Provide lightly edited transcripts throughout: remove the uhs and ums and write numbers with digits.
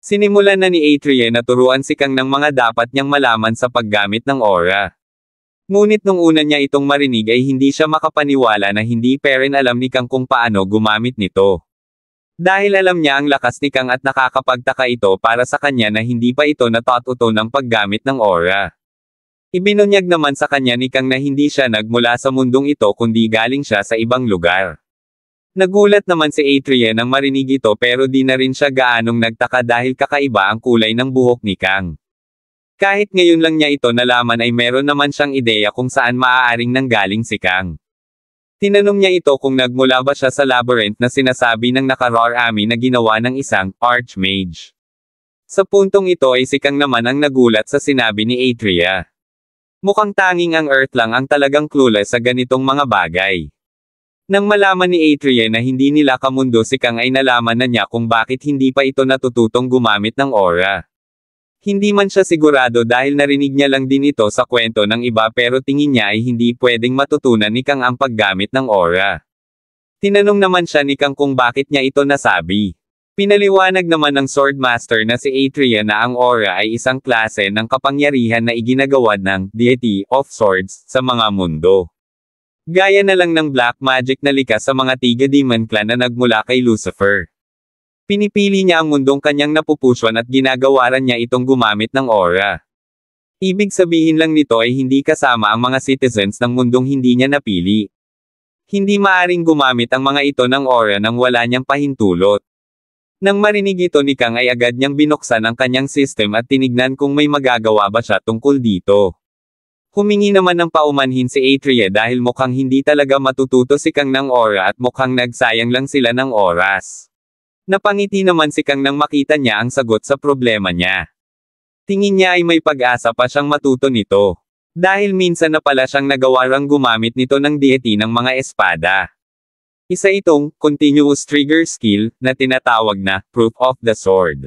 Sinimulan na ni Atria na turuan si Kang ng mga dapat niyang malaman sa paggamit ng aura. Ngunit nung una niya itong marinig ay hindi siya makapaniwala na hindi pa rin alam ni Kang kung paano gumamit nito. Dahil alam niya ang lakas ni Kang at nakakapagtaka ito para sa kanya na hindi pa ito natututo ng paggamit ng aura. Ibinunyag naman sa kanya ni Kang na hindi siya nagmula sa mundong ito kundi galing siya sa ibang lugar. Nagulat naman si Atria nang marinig ito pero di na rin siya gaanong nagtaka dahil kakaiba ang kulay ng buhok ni Kang. Kahit ngayon lang niya ito nalaman ay meron naman siyang ideya kung saan maaaring nanggaling si Kang. Tinanong niya ito kung nagmula ba siya sa labyrinth na sinasabi ng Nakararami na ginawa ng isang archmage. Sa puntong ito ay si Kang naman ang nagulat sa sinabi ni Atria. Mukhang tanging ang Earth lang ang talagang clueless sa ganitong mga bagay. Nang malaman ni Atria na hindi nila kamundo si Kang ay nalaman na niya kung bakit hindi pa ito natututong gumamit ng aura. Hindi man siya sigurado dahil narinig niya lang din ito sa kwento ng iba pero tingin niya ay hindi pwedeng matutunan ni Kang ang paggamit ng aura. Tinanong naman siya ni Kang kung bakit niya ito nasabi. Pinaliwanag naman ng Swordmaster na si Atria na ang aura ay isang klase ng kapangyarihan na iginagawa ng Deity of Swords sa mga mundo. Gaya na lang ng black magic na likas sa mga Tiga Demon Clan na nagmula kay Lucifer. Pinipili niya ang mundong kanyang napupusyon at ginagawaran niya itong gumamit ng aura. Ibig sabihin lang nito ay hindi kasama ang mga citizens ng mundong hindi niya napili. Hindi maaring gumamit ang mga ito ng aura nang wala niyang pahintulot. Nang marinig ito ni Kang ay agad niyang binuksan ang kanyang system at tinignan kung may magagawa ba siya tungkol dito. Humingi naman ng paumanhin si Atria dahil mukhang hindi talaga matututo si Kang ng aura at mukhang nagsayang lang sila ng oras. Napangiti naman si Kang nang makita niya ang sagot sa problema niya. Tingin niya ay may pag-asa pa siyang matuto nito. Dahil minsan na pala siyang nagawarang gumamit nito ng deity ng mga espada. Isa itong continuous trigger skill na tinatawag na Proof of the Sword.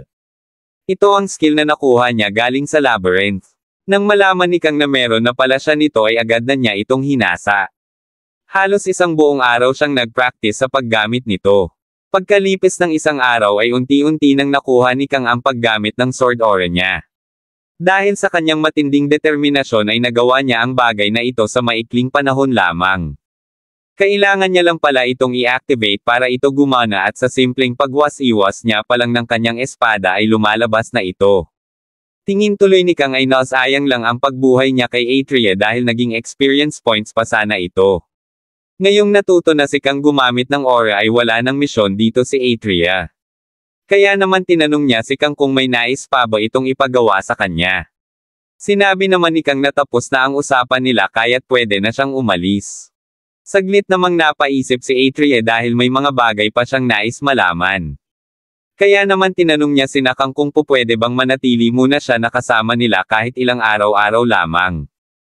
Ito ang skill na nakuha niya galing sa labyrinth. Nang malaman ni Kang na meron na pala siya nito ay agad na niya itong hinasa. Halos isang buong araw siyang nag-practice sa paggamit nito. Pagkalipis ng isang araw ay unti-unti nang nakuha ni Kang ang paggamit ng sword aura niya. Dahil sa kanyang matinding determinasyon ay nagawa niya ang bagay na ito sa maikling panahon lamang. Kailangan niya lang pala itong i-activate para ito gumana at sa simpleng pagwas-iwas niya pa lang ng kanyang espada ay lumalabas na ito. Tingin tuloy ni Kang ay nasayang lang ang pagbuhay niya kay Atria dahil naging experience points pa sana ito. Ngayong natuto na si Kang gumamit ng aura ay wala ng misyon dito si Atria. Kaya naman tinanong niya si Kang kung may nais pa ba itong ipagawa sa kanya. Sinabi naman ni Kang na tapos na ang usapan nila kaya't pwede na siyang umalis. Saglit namang napaisip si Atria dahil may mga bagay pa siyang nais malaman. Kaya naman tinanong niya si Kang kung pupwede bang manatili muna siya nakasama nila kahit ilang araw-araw lamang.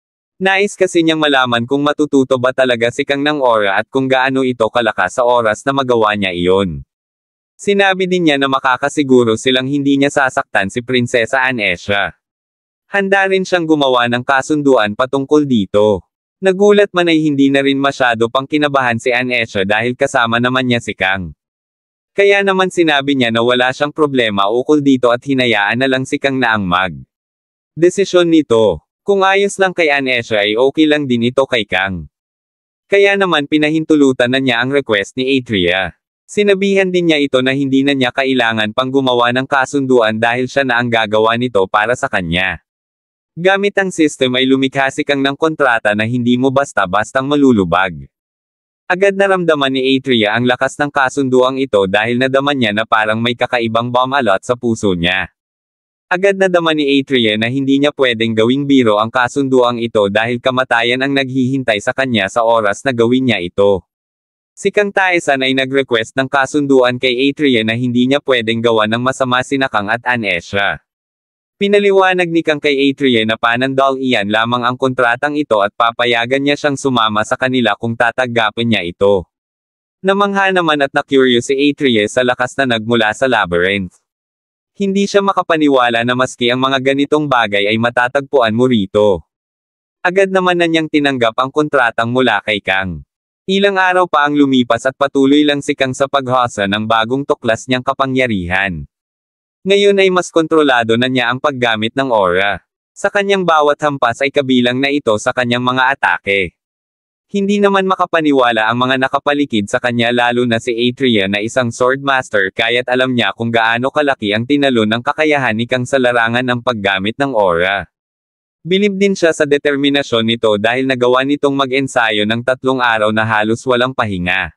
Nais kasi niyang malaman kung matututo ba talaga si Kang ng aura at kung gaano ito kalakas sa oras na magawa niya iyon. Sinabi din niya na makakasiguro silang hindi niya sasaktan si Prinsesa Anesha. Handa rin siyang gumawa ng kasunduan patungkol dito. Nagulat man ay hindi na rin masyado pang kinabahan si Anesha dahil kasama naman niya si Kang. Kaya naman sinabi niya na wala siyang problema ukol dito at hinayaan na lang si Kang na ang desisyon nito. Kung ayos lang kay Anesha ay okay lang din ito kay Kang. Kaya naman pinahintulutan na niya ang request ni Atria. Sinabihan din niya ito na hindi na niya kailangan pang gumawa ng kasunduan dahil siya na ang gagawa nito para sa kanya. Gamit ang system ay lumikha si Kang ng kontrata na hindi mo basta-bastang malulubag. Agad naramdaman ni Atria ang lakas ng kasunduang ito dahil nadaman niya na parang may kakaibang bomb alot sa puso niya. Agad nadaman ni Atria na hindi niya pwedeng gawing biro ang kasunduang ito dahil kamatayan ang naghihintay sa kanya sa oras na gawin niya ito. Si Kang Taesan ay nag-request ng kasunduan kay Atria na hindi niya pwedeng gawa ng masama sina Kang at Anesha. Pinaliwanag ni Kang kay Atria na panandal iyan lamang ang kontratang ito at papayagan niya siyang sumama sa kanila kung tatanggapin niya ito. Namangha naman at na-curious si Atria sa lakas na nagmula sa labyrinth. Hindi siya makapaniwala na maski ang mga ganitong bagay ay matatagpuan mo rito. Agad naman na niyang tinanggap ang kontratang mula kay Kang. Ilang araw pa ang lumipas at patuloy lang si Kang sa paghasa ng bagong tuklas niyang kapangyarihan. Ngayon ay mas kontrolado na niya ang paggamit ng aura. Sa kanyang bawat hampas ay kabilang na ito sa kanyang mga atake. Hindi naman makapaniwala ang mga nakapaligid sa kanya lalo na si Atria na isang sword master kaya't alam niya kung gaano kalaki ang tinalo ng kakayahan ni Kang sa larangan ng paggamit ng aura. Bilib din siya sa determinasyon nito dahil nagawa nitong mag-ensayo ng 3 araw na halos walang pahinga.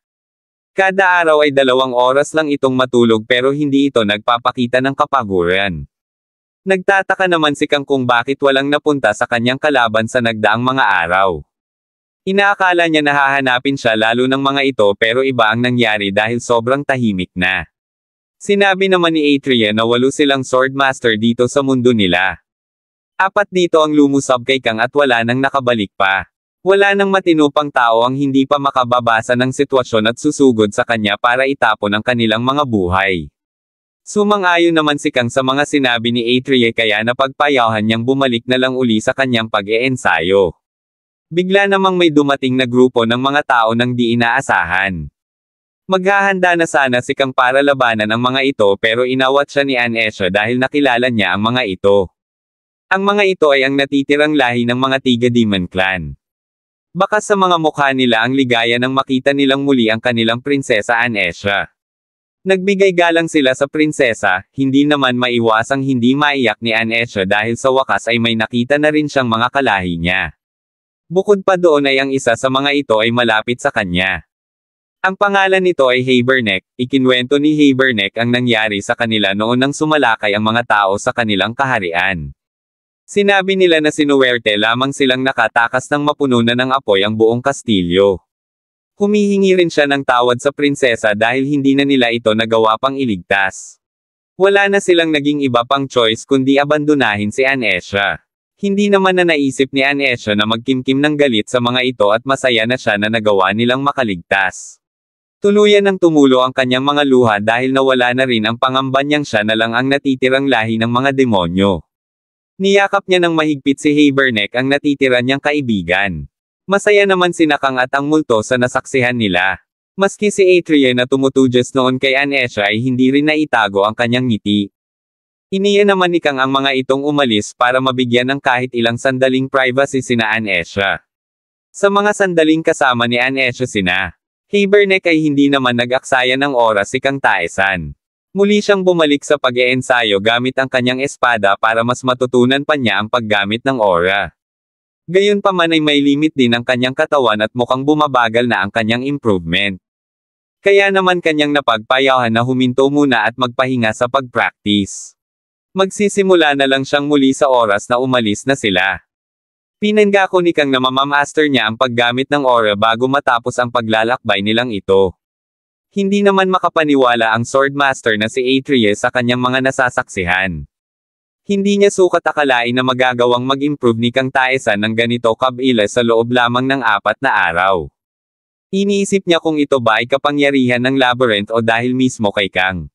Kada araw ay 2 oras lang itong matulog pero hindi ito nagpapakita ng kapaguran. Nagtataka naman si Kang kung bakit walang napunta sa kanyang kalaban sa nagdaang mga araw. Inaakala niya na hahanapin siya lalo ng mga ito pero iba ang nangyari dahil sobrang tahimik na. Sinabi naman ni Atria na 8 silang sword master dito sa mundo nila. 4 dito ang lumusab kay Kang at wala nang nakabalik pa. Wala nang matino pang tao ang hindi pa makababasa ng sitwasyon at susugod sa kanya para itapon ang kanilang mga buhay. Sumang-ayon naman si Kang sa mga sinabi ni Atria kaya napagpayahan niyang bumalik na lang uli sa kanyang pag-eensayo. Bigla namang may dumating na grupo ng mga tao nang di inaasahan. Maghahanda na sana si Kang para labanan ang mga ito pero inawat siya ni Anesha dahil nakilala niya ang mga ito. Ang mga ito ay ang natitirang lahi ng mga Tiga Demon Clan. Baka sa mga mukha nila ang ligaya nang makita nilang muli ang kanilang prinsesa Anesha. Nagbigay galang sila sa prinsesa, hindi naman maiwasang hindi maiyak ni Anesha dahil sa wakas ay may nakita na rin siyang mga kalahi niya. Bukod pa doon ay ang isa sa mga ito ay malapit sa kanya. Ang pangalan nito ay Haberneck. Ikinwento ni Haberneck ang nangyari sa kanila noon nang sumalakay ang mga tao sa kanilang kaharian. Sinabi nila na sinuwerte lamang silang nakatakas ng mapuno na ng apoy ang buong kastilyo. Humihingi rin siya ng tawad sa prinsesa dahil hindi na nila ito nagawa pang iligtas. Wala na silang naging iba pang choice kundi abandonahin si Anesha. Hindi naman na naisip ni Anesha na magkimkim ng galit sa mga ito at masaya na siya na nagawa nilang makaligtas. Tuluyan ng tumulo ang kanyang mga luha dahil nawala na rin ang pangamba niyang siya na lang ang natitirang lahi ng mga demonyo. Niyakap niya ng mahigpit si Haberneck ang natitira niyang kaibigan. Masaya naman si Kang at ang multo sa nasaksihan nila. Maski si Atria na tumutudyas noon kay Anesha ay hindi rin naitago ang kanyang ngiti. Iniya naman ni Kang ang mga itong umalis para mabigyan ng kahit ilang sandaling privacy sina Anesha. Sa mga sandaling kasama ni Anesha sina Haberneck ay hindi naman nag-aksaya ng oras si Kang Taesan. Muli siyang bumalik sa pag-eensayo gamit ang kanyang espada para mas matutunan pa niya ang paggamit ng aura. Gayunpaman ay may limit din ang kanyang katawan at mukhang bumabagal na ang kanyang improvement. Kaya naman kanyang napagpayahan na huminto muna at magpahinga sa pag-practice. Magsisimula na lang siyang muli sa oras na umalis na sila. Pinangako ni Kang na mamamaster niya ang paggamit ng aura bago matapos ang paglalakbay nilang ito. Hindi naman makapaniwala ang sword master na si Atria sa kanyang mga nasasaksihan. Hindi niya sukat akalain na magagawang mag-improve ni Kang Taesan ng ganito kabila sa loob lamang ng 4 na araw. Iniisip niya kung ito ba ay kapangyarihan ng labyrinth o dahil mismo kay Kang.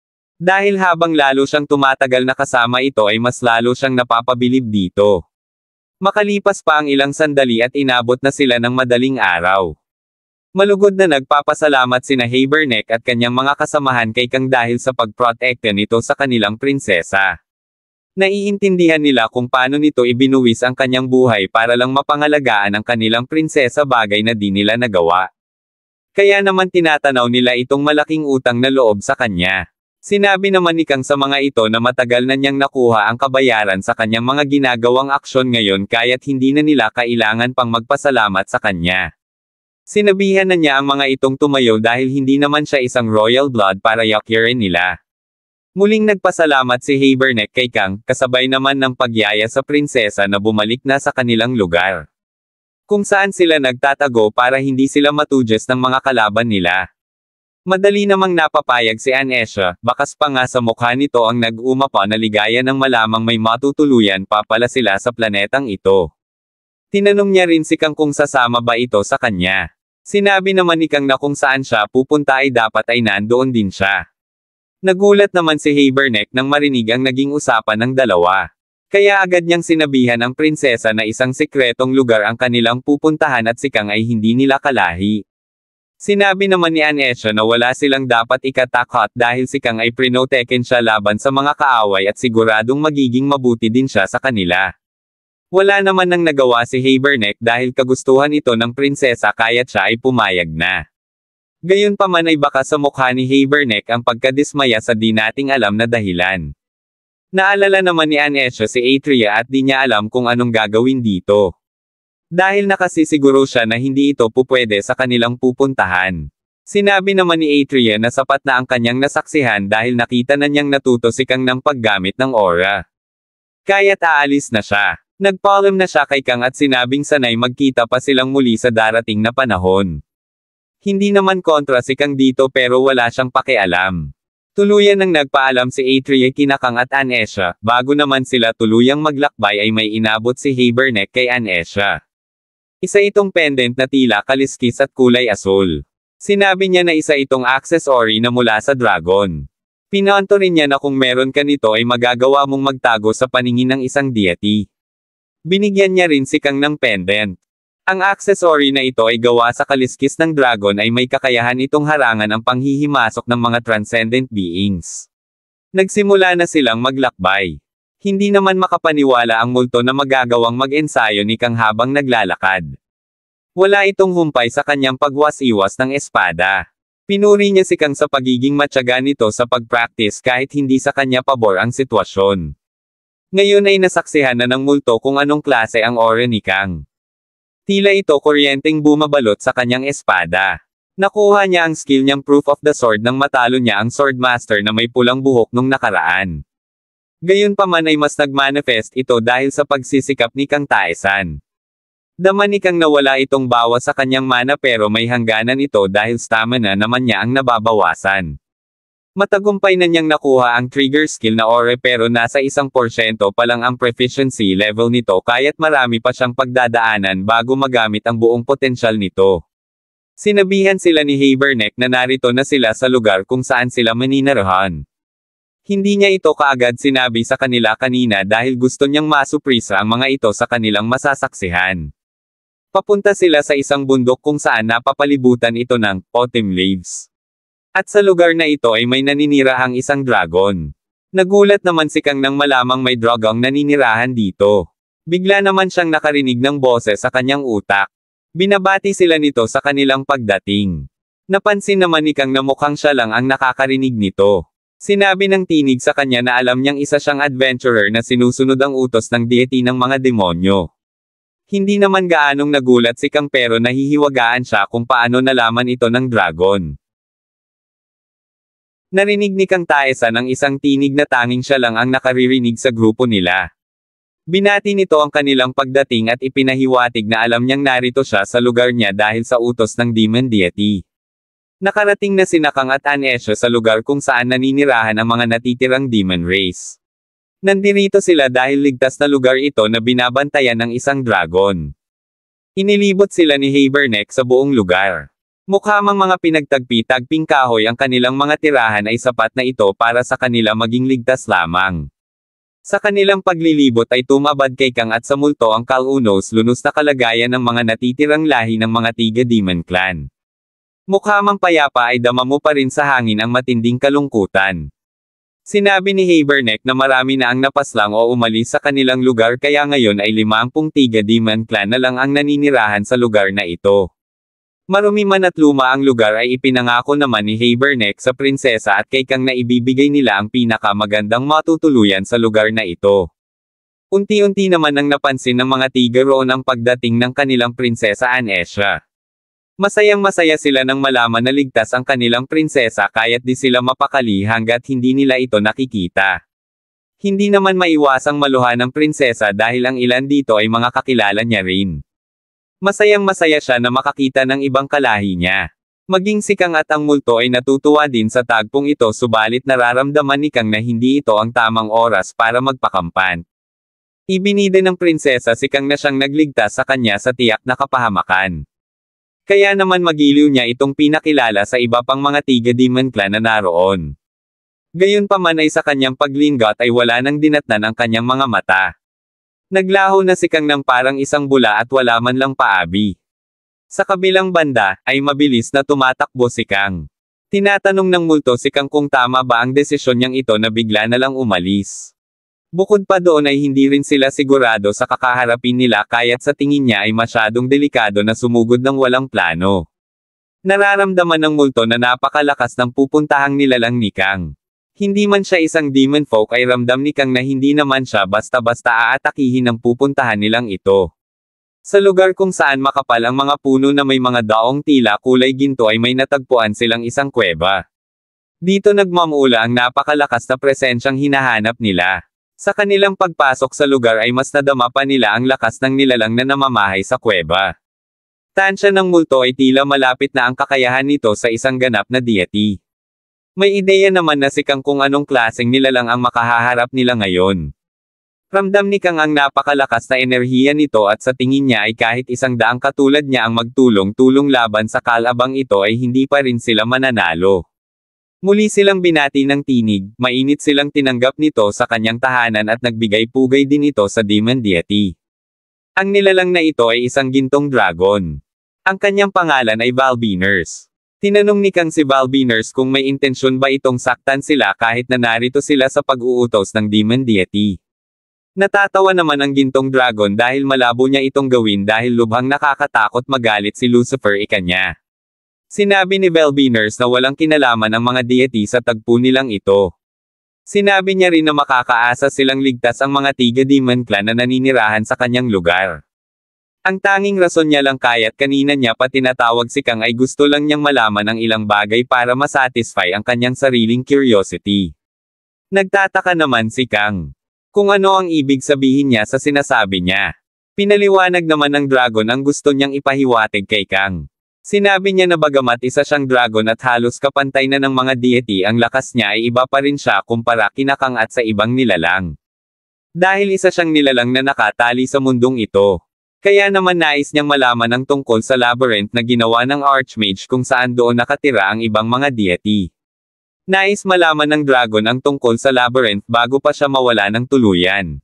Dahil habang lalo siyang tumatagal na kasama ito ay mas lalo siyang napapabilib dito. Makalipas pa ang ilang sandali at inabot na sila ng madaling araw. Malugod na nagpapasalamat sina Haberneck at kanyang mga kasamahan kay Kang dahil sa pagprotekta nito sa kanilang prinsesa. Naiintindihan nila kung paano nito ibinuwis ang kanyang buhay para lang mapangalagaan ang kanilang prinsesa bagay na di nila nagawa. Kaya naman tinatanaw nila itong malaking utang na loob sa kanya. Sinabi naman ni Kang sa mga ito na matagal na niyang nakuha ang kabayaran sa kanyang mga ginagawang aksyon ngayon kaya't hindi na nila kailangan pang magpasalamat sa kanya. Sinabihan na niya ang mga itong tumayo dahil hindi naman siya isang royal blood para yakirin nila. Muling nagpasalamat si Haberneck kay Kang, kasabay naman ng pagyaya sa prinsesa na bumalik na sa kanilang lugar. Kung saan sila nagtatago para hindi sila matudyas ng mga kalaban nila. Madali namang napapayag si Anesha, bakas pa nga sa mukha nito ang nag-umapa na ligaya nang malamang may matutuluyan pa pala sila sa planetang ito. Tinanong niya rin si Kang kung sasama ba ito sa kanya. Sinabi naman ni Kang na kung saan siya pupunta ay dapat ay nandoon din siya. Nagulat naman si Haberneck nang marinig ang naging usapan ng dalawa. Kaya agad niyang sinabihan ang prinsesa na isang sekretong lugar ang kanilang pupuntahan at si Kang ay hindi nila kalahi. Sinabi naman ni Anesha na wala silang dapat ikatakot dahil si Kang ay prinoteken siya laban sa mga kaaway at siguradong magiging mabuti din siya sa kanila. Wala naman nang nagawa si Haberneck dahil kagustuhan ito ng prinsesa kaya't siya ay pumayag na. Gayunpaman ay baka sa mukha ni Haberneck ang pagkadismaya sa di nating alam na dahilan. Naalala naman ni Anesha si Atria at di niya alam kung anong gagawin dito. Dahil nakasisiguro siya na hindi ito pupwede sa kanilang pupuntahan. Sinabi naman ni Atria na sapat na ang kanyang nasaksihan dahil nakita na niyang natuto si Kang ng paggamit ng aura. Kaya't aalis na siya. Nagpaalam na siya kay Kang at sinabing sanay magkita pa silang muli sa darating na panahon. Hindi naman kontra si Kang dito pero wala siyang pakialam. Tuluyan nang nagpaalam si Atria kina Kang at Anesha, bago naman sila tuluyang maglakbay ay may inabot si Haberneck kay Anesha. Isa itong pendant na tila kaliskis at kulay asul. Sinabi niya na isa itong accessory na mula sa dragon. Pinanto rin niya na kung meron ka nito ay magagawa mong magtago sa paningin ng isang deity. Binigyan niya rin si Kang ng pendant. Ang accessory na ito ay gawa sa kaliskis ng dragon ay may kakayahan itong harangan ang panghihimasok ng mga transcendent beings. Nagsimula na silang maglakbay. Hindi naman makapaniwala ang multo na magagawang mag-ensayo ni Kang habang naglalakad. Wala itong humpay sa kanyang pagwas-iwas ng espada. Pinuri niya si Kang sa pagiging matyaga nito sa pag-practice kahit hindi sa kanya pabor ang sitwasyon. Ngayon ay nasaksihan na ng multo kung anong klase ang aura ni Kang. Tila ito kuryenteng bumabalot sa kanyang espada. Nakuha niya ang skill niyang Proof of the Sword nang matalo niya ang Swordmaster na may pulang buhok nung nakaraan. Gayunpaman ay mas nagmanifest ito dahil sa pagsisikap ni Kang Taesan. Dama ni Kang nawala itong bawas sa kanyang mana pero may hangganan ito dahil stamina naman niya ang nababawasan. Matagumpay na niyang nakuha ang trigger skill na aura pero nasa 1% pa lang ang proficiency level nito kaya't marami pa siyang pagdadaanan bago magamit ang buong potensyal nito. Sinabihan sila ni Haberneck na narito na sila sa lugar kung saan sila maninirahan. Hindi niya ito kaagad sinabi sa kanila kanina dahil gusto niyang masuprisa ang mga ito sa kanilang masasaksihan. Papunta sila sa isang bundok kung saan napapalibutan ito ng autumn leaves. At sa lugar na ito ay may naninirahang isang dragon. Nagulat naman si Kang nang malamang may dragon naninirahan dito. Bigla naman siyang nakarinig ng boses sa kanyang utak. Binabati sila nito sa kanilang pagdating. Napansin naman ni Kang na mukhang siya lang ang nakakarinig nito. Sinabi ng tinig sa kanya na alam niyang isa siyang adventurer na sinusunod ang utos ng deity ng mga demonyo. Hindi naman gaanong nagulat si Kang pero nahihiwagaan siya kung paano nalaman ito ng dragon. Narinig ni Kang Taesan ang isang tinig na tanging siya lang ang nakaririnig sa grupo nila. Binati nito ang kanilang pagdating at ipinahiwatig na alam niyang narito siya sa lugar niya dahil sa utos ng demon deity. Nakarating na sina Kang at Anesha sa lugar kung saan naninirahan ang mga natitirang demon race. Nandirito sila dahil ligtas na lugar ito na binabantayan ng isang dragon. Inilibot sila ni Haberneck sa buong lugar. Mukhamang mga pinagtagpi-tagping kahoy ang kanilang mga tirahan ay sapat na ito para sa kanila maging ligtas lamang. Sa kanilang paglilibot ay tumabad kay Kang at sa multo ang kalunos lunos na kalagayan ng mga natitirang lahi ng mga Tiga Demon Clan. Mukhamang payapa ay dama mo pa rin sa hangin ang matinding kalungkutan. Sinabi ni Haberneck na marami na ang napaslang o umalis sa kanilang lugar kaya ngayon ay 50 Tiga Demon Clan na lang ang naninirahan sa lugar na ito. Marumi man at luma ang lugar ay ipinangako naman ni Haberneck sa prinsesa at kay Kang na ibibigay nila ang pinakamagandang matutuluyan sa lugar na ito. Unti-unti naman ang napansin ng mga tiga roon ang pagdating ng kanilang prinsesa Anesha. Masayang-masaya sila nang malaman na ligtas ang kanilang prinsesa kaya't di sila mapakali hanggat hindi nila ito nakikita. Hindi naman maiwasang maluha ng prinsesa dahil ang ilan dito ay mga kakilala niya rin. Masayang-masaya siya na makakita ng ibang kalahi niya. Maging si Kang at ang multo ay natutuwa din sa tagpong ito subalit nararamdaman ni Kang na hindi ito ang tamang oras para magpakampan. Ibinida ng prinsesa si Kang na siyang nagligtas sa kanya sa tiyak na kapahamakan. Kaya naman magiliw niya itong pinakilala sa iba pang mga Tiga Demon Clan na naroon. Gayunpaman ay sa kanyang paglinggot ay wala nang dinatnan ang kanyang mga mata. Naglaho na si Kang ng parang isang bula at wala man lang paabi. Sa kabilang banda, ay mabilis na tumatakbo si Kang. Tinatanong ng multo si Kang kung tama ba ang desisyon niyang ito na bigla na lang umalis. Bukod pa doon ay hindi rin sila sigurado sa kakaharapin nila kaya't sa tingin niya ay masyadong delikado na sumugod ng walang plano. Nararamdaman ng multo na napakalakas ng pupuntahang nilalang ni Kang. Hindi man siya isang demon folk ay ramdam ni Kang na hindi naman siya basta-basta aatakihin ng pupuntahan nilang ito. Sa lugar kung saan makapal ang mga puno na may mga daong tila kulay ginto ay may natagpuan silang isang kuweba. Dito nagmamula ang napakalakas na presensyang hinahanap nila. Sa kanilang pagpasok sa lugar ay mas nadama pa nila ang lakas ng nilalang na namamahay sa kuweba. Tansya ng multo ay tila malapit na ang kakayahan nito sa isang ganap na deity. May ideya naman na si Kang kung anong klaseng nilalang ang makahaharap nila ngayon. Ramdam ni Kang ang napakalakas na enerhiya nito at sa tingin niya ay kahit 100 katulad niya ang magtulong-tulong laban sa kalabang ito ay hindi pa rin sila mananalo. Muli silang binati ng tinig, mainit silang tinanggap nito sa kanyang tahanan at nagbigay pugay din ito sa demon deity. Ang nilalang na ito ay isang gintong dragon. Ang kanyang pangalan ay Valbiners. Tinanong ni Kang si Valbiners kung may intensyon ba itong saktan sila kahit na narito sila sa pag-uutos ng demon deity. Natatawa naman ang gintong dragon dahil malabo niya itong gawin dahil lubhang nakakatakot magalit si Lucifer ikanya. Sinabi ni Valbiners na walang kinalaman ang mga deity sa tagpo nilang ito. Sinabi niya rin na makakaasa silang ligtas ang mga tiga-demon clan na naninirahan sa kanyang lugar. Ang tanging rason niya lang kaya't kanina niya pa tinatawag si Kang ay gusto lang niyang malaman ang ilang bagay para masatisfy ang kanyang sariling curiosity. Nagtataka naman si Kang kung ano ang ibig sabihin niya sa sinasabi niya. Pinaliwanag naman ng dragon ang gusto niyang ipahiwatig kay Kang. Sinabi niya na bagamat isa siyang dragon at halos kapantay na ng mga deity ang lakas niya ay iba pa rin siya kumpara kina Kang at sa ibang nilalang. Dahil isa siyang nilalang na nakatali sa mundong ito. Kaya naman nais niyang malaman ang tungkol sa labyrinth na ginawa ng Archmage kung saan doon nakatira ang ibang mga deity. Nais malaman ng dragon ang tungkol sa labyrinth bago pa siya mawala ng tuluyan.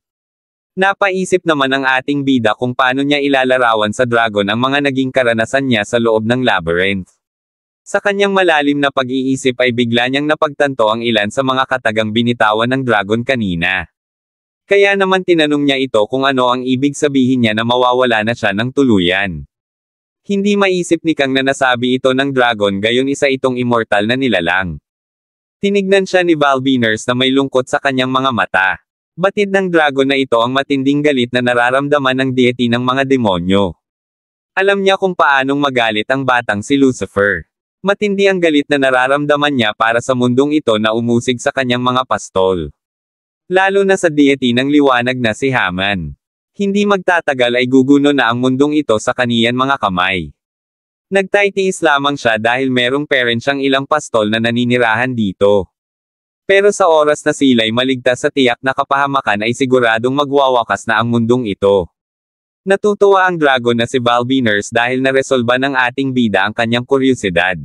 Napaisip naman ang ating bida kung paano niya ilalarawan sa dragon ang mga naging karanasan niya sa loob ng labyrinth. Sa kanyang malalim na pag-iisip ay bigla niyang napagtanto ang ilan sa mga katagang binitawan ng dragon kanina. Kaya naman tinanong niya ito kung ano ang ibig sabihin niya na mawawala na siya ng tuluyan. Hindi maisip ni Kang na nasabi ito ng dragon gayon isa itong immortal na nilalang. Tinignan siya ni Valbiners na may lungkot sa kanyang mga mata. Batid ng dragon na ito ang matinding galit na nararamdaman ng deity ng mga demonyo. Alam niya kung paanong magalit ang batang si Lucifer. Matindi ang galit na nararamdaman niya para sa mundong ito na umusig sa kanyang mga pastol. Lalo na sa deity ng liwanag na si Haman. Hindi magtatagal ay guguno na ang mundong ito sa kaniyan mga kamay. Nagtitiis lamang siya dahil merong parent siyang ilang pastol na naninirahan dito. Pero sa oras na sila'y maligtas sa tiyak na kapahamakan ay siguradong magwawakas na ang mundong ito. Natutuwa ang dragon na si Valbiners dahil naresolba ng ating bida ang kanyang kuryosidad.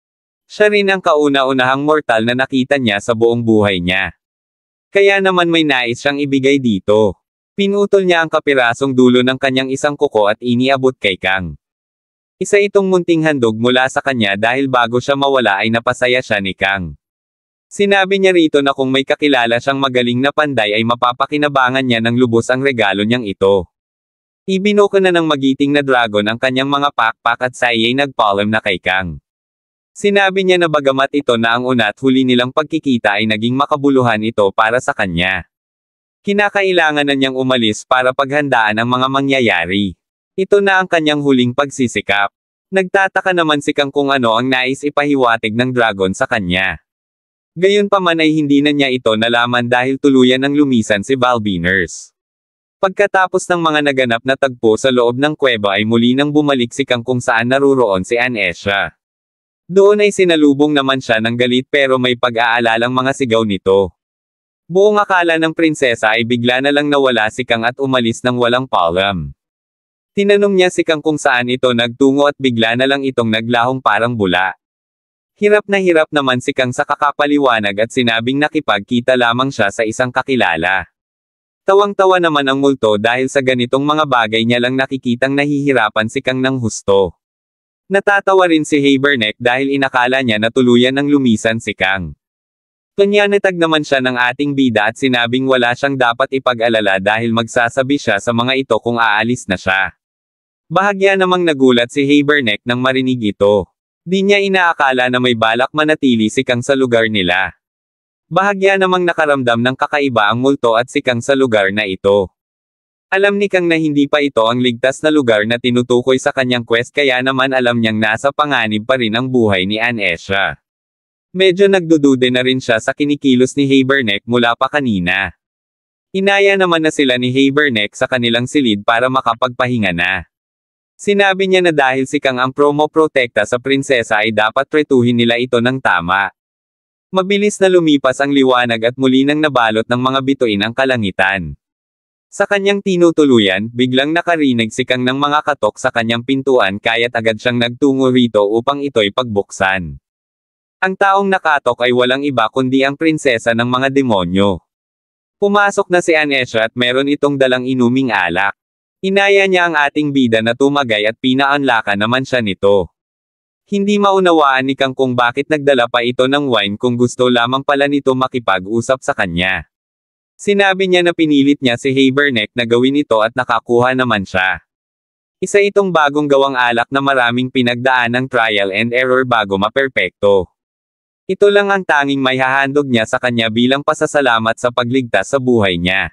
Siya rin ang kauna-unahang mortal na nakita niya sa buong buhay niya. Kaya naman may nais siyang ibigay dito. Pinutol niya ang kapirasong dulo ng kanyang isang kuko at iniabot kay Kang. Isa itong munting handog mula sa kanya dahil bago siya mawala ay napasaya siya ni Kang. Sinabi niya rito na kung may kakilala siyang magaling na panday ay mapapakinabangan niya ng lubos ang regalo niyang ito. Ibinuko na ng magiting na dragon ang kanyang mga pakpak at sayay nagpaalam na kay Kang. Sinabi niya na bagamat ito na ang una at huli nilang pagkikita ay naging makabuluhan ito para sa kanya. Kinakailangan na niyang umalis para paghandaan ang mga mangyayari. Ito na ang kanyang huling pagsisikap. Nagtataka naman si Kang kung ano ang nais ipahiwatig ng dragon sa kanya. Gayunpaman ay hindi na niya ito nalaman dahil tuluyan ng lumisan si Valbiners. Pagkatapos ng mga naganap na tagpo sa loob ng kuweba ay muli nang bumalik si Kang kung saan naruroon si Anesha. Doon ay sinalubong naman siya ng galit pero may pag-aalalang mga sigaw nito. Buong akala ng prinsesa ay bigla na lang nawala si Kang at umalis ng walang paalam. Tinanong niya si Kang kung saan ito nagtungo at bigla na lang itong naglahong parang bula. Hirap na hirap naman si Kang sa kakapaliwanag at sinabing nakipagkita lamang siya sa isang kakilala. Tawang-tawa naman ang multo dahil sa ganitong mga bagay niya lang nakikitang nahihirapan si Kang ng husto. Natatawa rin si Haberneck dahil inakala niya na tuluyan ng lumisan si Kang. Panyanatag naman siya ng ating bida at sinabing wala siyang dapat ipag-alala dahil magsasabi siya sa mga ito kung aalis na siya. Bahagya namang nagulat si Haberneck nang marinig ito. Di niya inaakala na may balak manatili si Kang sa lugar nila. Bahagya namang nakaramdam ng kakaiba ang multo at si Kang sa lugar na ito. Alam ni Kang na hindi pa ito ang ligtas na lugar na tinutukoy sa kanyang quest kaya naman alam niyang nasa panganib pa rin ang buhay ni Anesha. Medyo nagdudude na rin siya sa kinikilos ni Haberneck mula pa kanina. Inaya naman na sila ni Haberneck sa kanilang silid para makapagpahinga na. Sinabi niya na dahil si Kang ang promo-protekta sa prinsesa ay dapat tretuhin nila ito ng tama. Mabilis na lumipas ang liwanag at muli nang nabalot ng mga bituin ang kalangitan. Sa kanyang tinutuluyan, biglang nakarinig si Kang ng mga katok sa kanyang pintuan kaya't agad siyang nagtungo rito upang ito'y pagbuksan. Ang taong nakatok ay walang iba kundi ang prinsesa ng mga demonyo. Pumasok na si Anesha at meron itong dalang inuming alak. Inaya niya ang ating bida na tumagay at pinaanlakan naman siya nito. Hindi maunawaan ni Kang kung bakit nagdala pa ito ng wine kung gusto lamang pala nito makipag-usap sa kanya. Sinabi niya na pinilit niya si Haberneck na gawin ito at nakakuha naman siya. Isa itong bagong gawang alak na maraming pinagdaan ng trial and error bago maperpekto. Ito lang ang tanging may hahandog niya sa kanya bilang pasasalamat sa pagligtas sa buhay niya.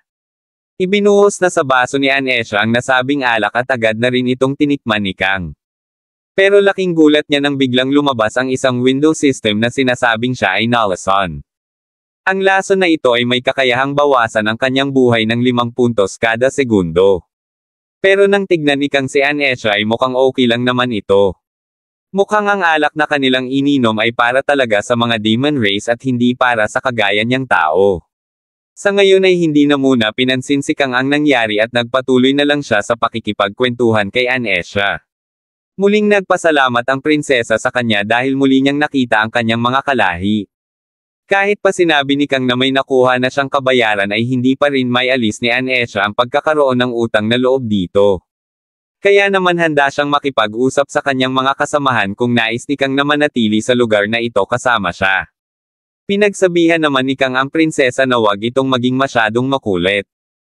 Ibinuhos na sa baso ni Anesha ang nasabing alak at agad na rin itong tinikman ni Kang. Pero laking gulat niya nang biglang lumabas ang isang window system na sinasabing siya ay Nalason. Ang lason na ito ay may kakayahang bawasan ang kanyang buhay ng 5 puntos kada segundo. Pero nang tignan ni Kang si Anesha ay mukhang okay lang naman ito. Mukhang ang alak na kanilang ininom ay para talaga sa mga demon race at hindi para sa kagaya niyang tao. Sa ngayon ay hindi na muna pinansin si Kang ang nangyari at nagpatuloy na lang siya sa pakikipagkwentuhan kay Anesha. Muling nagpasalamat ang prinsesa sa kanya dahil muli niyang nakita ang kanyang mga kalahi. Kahit pa sinabi ni Kang na may nakuha na siyang kabayaran ay hindi pa rin may alis ni Anesha ang pagkakaroon ng utang na loob dito. Kaya naman handa siyang makipag-usap sa kanyang mga kasamahan kung nais ni Kang na manatili sa lugar na ito kasama siya. Pinagsabihan naman ni Kang ang prinsesa na wag itong maging masyadong makulit.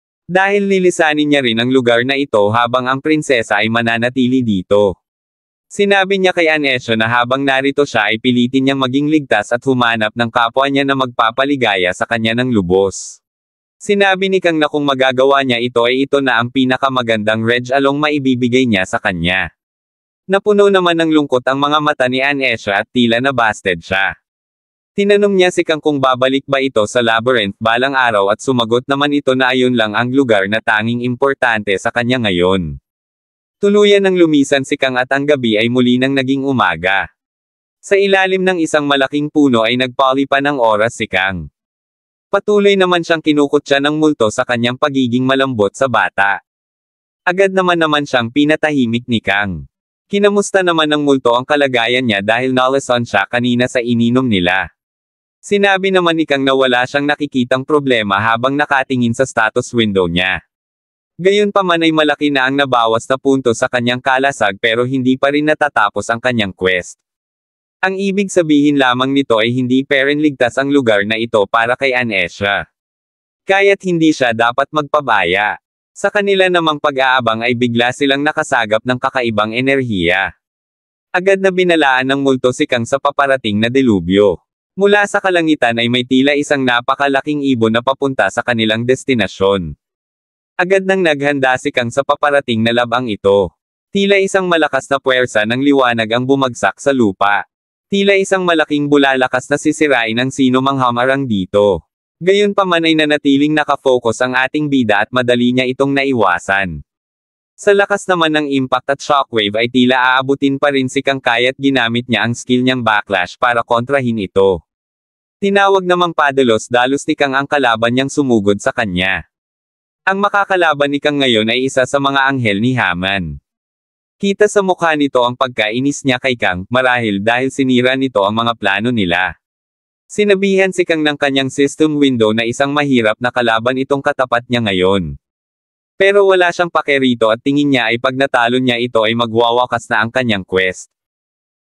Dahil lilisanin niya rin ang lugar na ito habang ang prinsesa ay mananatili dito. Sinabi niya kay Anesha na habang narito siya ay pilitin niyang maging ligtas at humanap ng kapwa niya na magpapaligaya sa kanya ng lubos. Sinabi ni Kang na kung magagawa niya ito ay ito na ang pinakamagandang regalong maibibigay niya sa kanya. Napuno naman ng lungkot ang mga mata ni Anesha at tila nabasted siya. Tinanong niya si Kang kung babalik ba ito sa labyrinth balang araw at sumagot naman ito na ayun lang ang lugar na tanging importante sa kanya ngayon. Tuluyan ng lumisan si Kang at ang gabi ay muli nang naging umaga. Sa ilalim ng isang malaking puno ay nagpalipan ng oras si Kang. Patuloy naman siyang kinukutya ng multo sa kanyang pagiging malambot sa bata. Agad naman siyang pinatahimik ni Kang. Kinamusta naman ng multo ang kalagayan niya dahil nalason siya kanina sa ininom nila. Sinabi naman ni Kang na wala siyang nakikitang problema habang nakatingin sa status window niya. Gayunpaman ay malaki na ang nabawas na punto sa kanyang kalasag pero hindi pa rin natatapos ang kanyang quest. Ang ibig sabihin lamang nito ay hindi pa rin ligtas ang lugar na ito para kay Anesha. Kaya't hindi siya dapat magpabaya. Sa kanila namang pag-aabang ay bigla silang nakasagap ng kakaibang enerhiya. Agad na binalaan ng multo si Kang sa paparating na delubyo. Mula sa kalangitan ay may tila isang napakalaking ibon na papunta sa kanilang destinasyon. Agad nang naghanda si Kang sa paparating na labang ito. Tila isang malakas na puwersa ng liwanag ang bumagsak sa lupa. Tila isang malaking bulalakas na sisirain ang sino mang hamarang dito. Gayunpaman ay nanatiling nakafocus ang ating bida at madali niya itong naiwasan. Sa lakas naman ng impact at shockwave ay tila aabutin pa rin si Kang kaya't ginamit niya ang skill niyang backlash para kontrahin ito. Tinawag namang padalos-dalos ni Kang ang kalaban niyang sumugod sa kanya. Ang makakalaban ni Kang ngayon ay isa sa mga anghel ni Haman. Kita sa mukha nito ang pagkainis niya kay Kang, marahil dahil sinira nito ang mga plano nila. Sinabihan si Kang ng kanyang system window na isang mahirap na kalaban itong katapat niya ngayon. Pero wala siyang pake rito at tingin niya ay pag natalo niya ito ay magwawakas na ang kanyang quest.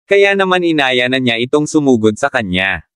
Kaya naman inaya na niya itong sumugod sa kanya.